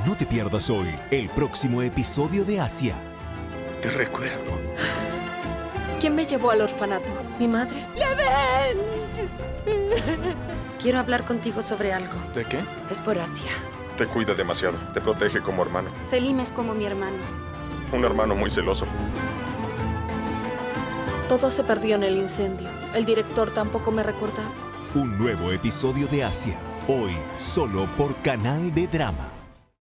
No te pierdas hoy el próximo episodio de Asia. Te recuerdo. ¿Quién me llevó al orfanato? ¿Mi madre? Quiero hablar contigo sobre algo. ¿De qué? Es por Asia. Te cuida demasiado. Te protege como hermano. Selim es como mi hermano. Un hermano muy celoso. Todo se perdió en el incendio. El director tampoco me recordaba. Un nuevo episodio de Asia. Hoy solo por Canal de Drama.